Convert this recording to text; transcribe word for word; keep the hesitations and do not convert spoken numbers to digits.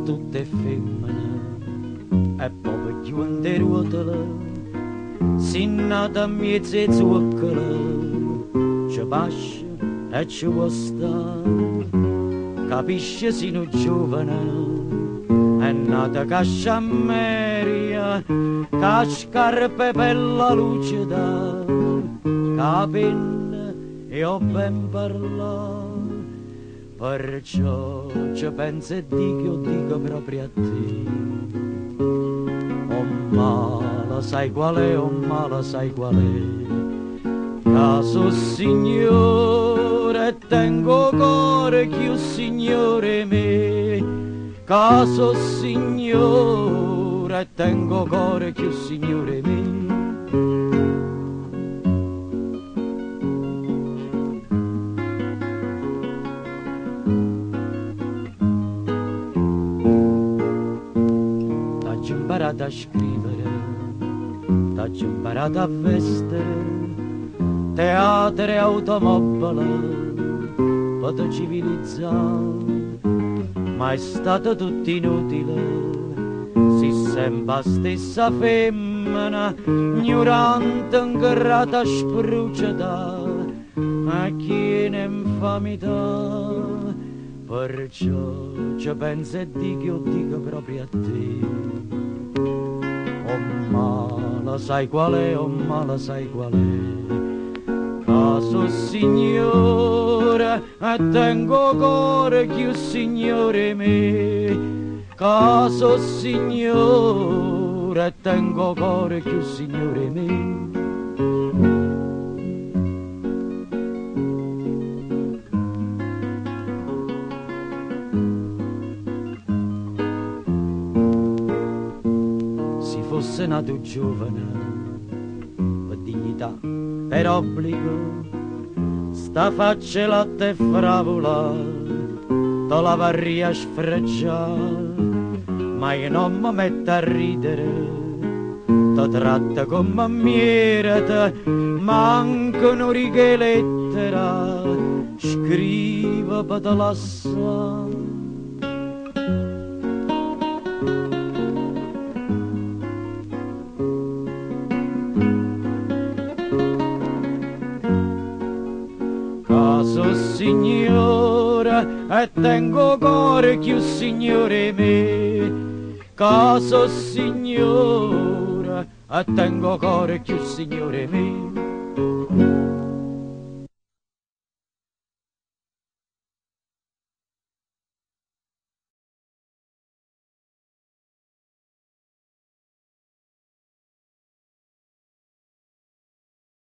tutte femmine e poi chiunde ruotele si nata a mezzo e zuoccole ci pasce e ci può stare capisce sino giovane è nata casciameria che scarpe per la luce da capenne e ho ben parlato perciò ci penso e dico, dico proprio a te oh mala sai qual è, oh mala sai qual è caso signore tengo cuore che signore me caso signore tengo cuore che signore me t'ho imparato a scrivere t'ho imparato a vestere teatro e automobile per civilizzare ma è stato tutto inutile si sembra stessa femmina ignorante ingrata spruciata a chi ne infamità perciò ci penso e dico dico proprio a te oh mala sai qual è oh mala sai qual è caso signore e tengo cuore che signore me caso signore e tengo cuore che signore me si fosse nato giovane per dignità per obbligo sta faccia latte e fravola te la varria sfrecciare ma io non mi metto a ridere te tratta come merita mancano righe lettera scriva per te lassare caso signore e tengo cuore che signore me caso signore e tengo cuore che signore me